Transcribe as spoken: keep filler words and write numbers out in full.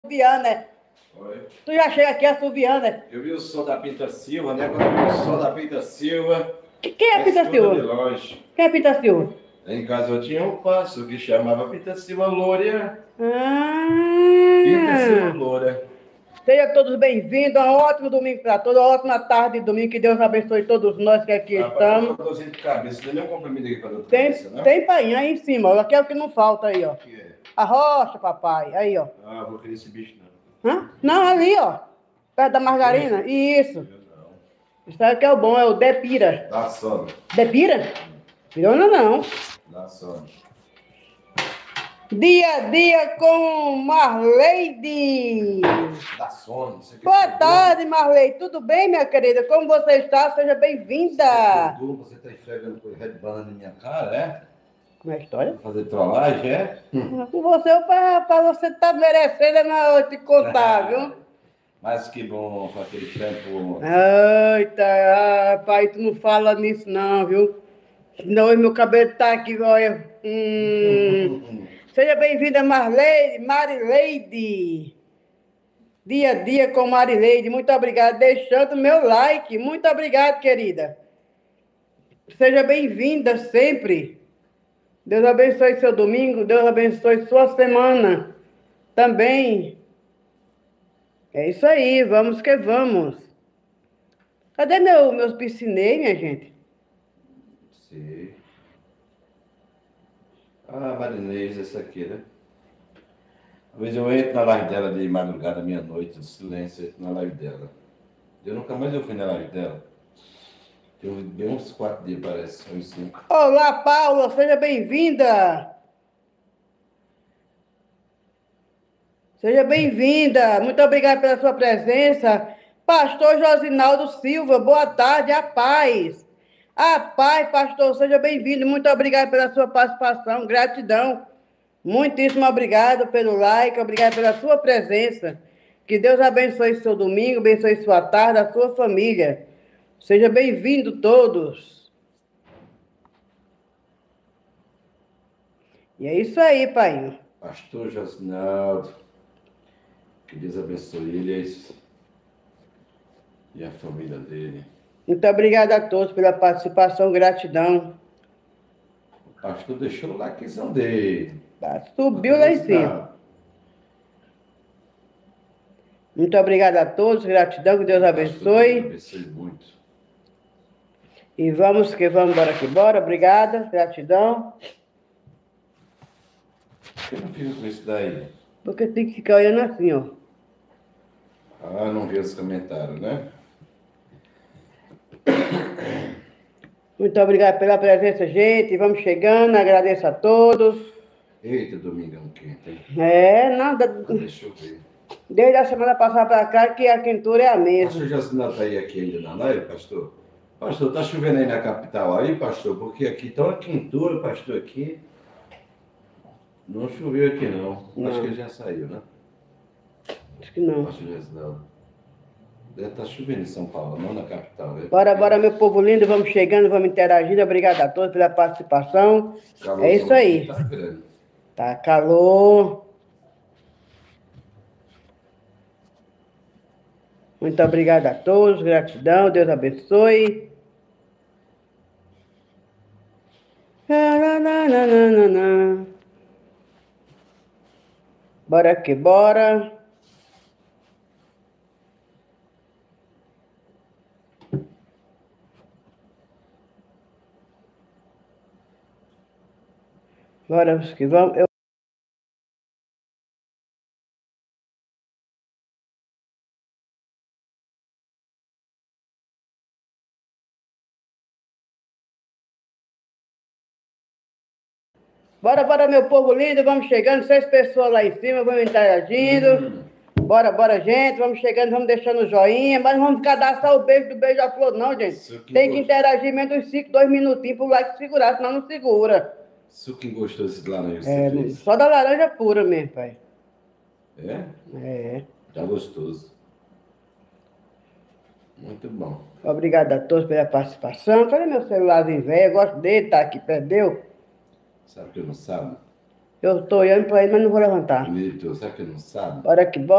assoviando, né? Oi. Tu já chega aqui assoviando, né? Eu vi o som da Pinta Silva, né? Quando eu vi o som da Pinta Silva. Que- Quem é Pinta de Silva? longe. Quem é Pinta Silva? Em casa eu tinha um passo que chamava Pinta Silva Loura. Pinta Silva Ah, Loura. sejam todos bem-vindos. Um ótimo domingo para todos. Uma ótima tarde de domingo. Que Deus abençoe todos nós que aqui Rapaz, estamos. eu tô dor de cabeça. Tem nenhum comprimido aqui pra dor de Tem, cabeça, não? tem painha aí em cima. Aqui é o que não falta aí, ó. O que é? A rocha, papai. Aí, ó. Ah, vou querer esse bicho, não. Hã? Não, ali, ó. Perto da margarina. Isso. Eu não. Isso aí que é o bom, é o Depira. Dá sono. Depira? Pirona não. Dá sono. Dia a dia com Marleide. Dá sono. Isso aqui Boa é tarde, Marleide. Tudo bem, minha querida? Como você está? Seja bem-vinda. Você tá esfregando com Red Banana na minha cara, é? Como é a história? Pra fazer trollagem, é? Hum. Com você, rapaz, você tá merecendo, mas eu te contar, viu? Mas que bom com aquele tempo. Eita, rapaz, tu não fala nisso não, viu? Senão meu cabelo tá aqui, olha. Hum. Seja bem-vinda, Marleide, Marileide. Dia a dia com Marileide. Muito obrigada. Deixando meu like. Muito obrigada, querida. Seja bem-vinda sempre. Deus abençoe seu domingo. Deus abençoe sua semana. Também. É isso aí. Vamos que vamos. Cadê meu, meus piscinei, minha gente? Sim. Ah, Marinês, essa aqui, né? Às vezes eu entro na live dela de madrugada, meia-noite, de silêncio, eu entro na live dela. Eu nunca mais eu fui na live dela. Tem bem uns quatro dias, parece, uns cinco. Olá, Paula, seja bem-vinda. Seja bem-vinda. Muito obrigada pela sua presença. Pastor Josinaldo Silva, boa tarde, a paz. A paz, pastor, seja bem-vindo. Muito obrigado pela sua participação, gratidão. Muitíssimo obrigado pelo like, obrigado pela sua presença. Que Deus abençoe seu domingo, abençoe sua tarde, a sua família. Seja bem-vindo todos. E é isso aí, pai. Pastor Josinaldo, que Deus abençoe ele e a família dele. Muito obrigada a todos pela participação, gratidão. O pastor deixou o likezão dele. Subiu lá em cima. Muito obrigada a todos, gratidão, que Deus abençoe. Deus abençoe muito. E vamos que vamos, bora que bora. Obrigada, gratidão. Por que não fica com isso daí? Porque tem que ficar olhando assim, ó. Ah, não vi os comentários, né? Muito obrigado pela presença, gente. Vamos chegando, agradeço a todos. Eita, domingão quente, hein? É, nada. Deixa eu ver. Desde a semana passada para cá que a quentura é a mesma. Pastor Josinaldo está aí aqui ainda na live, pastor? Pastor, tá chovendo aí na capital aí, pastor? Porque aqui tá uma quentura, pastor, aqui. Não choveu aqui, não. Não. Acho que ele já saiu, né? Acho que não. Pastor Josinaldo. Deve estar chovendo em São Paulo, não na capital, né? Bora, bora, meu povo lindo. Vamos chegando, vamos interagindo. Obrigado a todos pela participação. Calor, é isso aí. Tá grande. Tá calor. Muito obrigado a todos. Gratidão. Deus abençoe. Bora que bora. Bora que vamos. Eu... Bora, bora, meu povo lindo. Vamos chegando. Seis pessoas lá em cima. Vamos interagindo. Hum. Bora, bora, gente. Vamos chegando, vamos deixando o joinha. Mas não vamos cadastrar o beijo do beija-flor, não, gente. Que Tem que interagir menos uns cinco, dois minutinhos pro like segurar, senão não segura. Suquinho gostoso de laranja. É, só da laranja pura mesmo, pai. É? É. Tá gostoso. Muito bom. Obrigado a todos pela participação. Cadê meu celularzinho velho? Eu gosto dele, tá aqui, perdeu. Sabe que eu não sabe? Eu tô olhando pra ele, mas não vou levantar. Vitor, será que ele não sabe? Bora que bora.